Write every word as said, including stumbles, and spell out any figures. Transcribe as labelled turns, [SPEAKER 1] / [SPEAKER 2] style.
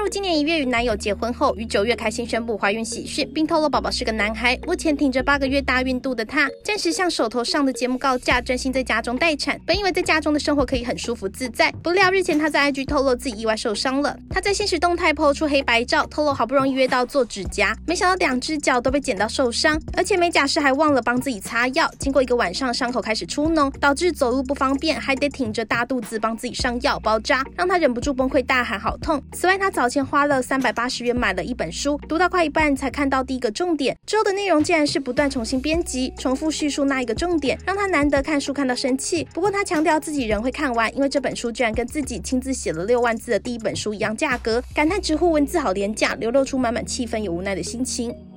[SPEAKER 1] 今年一月与男友结婚后，于九月开心宣布怀孕喜讯，并透露宝宝是个男孩。目前挺着八个月大孕肚的她，暂时向手头上的节目告假，专心在家中待产。本以为在家中的生活可以很舒服自在，不料日前她在 I G 透露自己意外受伤了。她在现实动态 po 出黑白照，透露好不容易约到做指甲，没想到两只脚都被剪到受伤，而且美甲师还忘了帮自己擦药。经过一个晚上，伤口开始出脓，导致走路不方便，还得挺着大肚子帮自己上药包扎，让她忍不住崩溃大喊好痛。此外，她早前花了三百八十元买了一本书，读到快一半才看到第一个重点，之后的内容竟然是不断重新编辑，重复叙述那一个重点，让她难得看书看到生气。不过她强调自己仍会看完，因为这本书居然跟自己亲自写了六万字的第一本书一样价格，感叹直呼文字好廉价，流露出满满气愤又无奈的心情。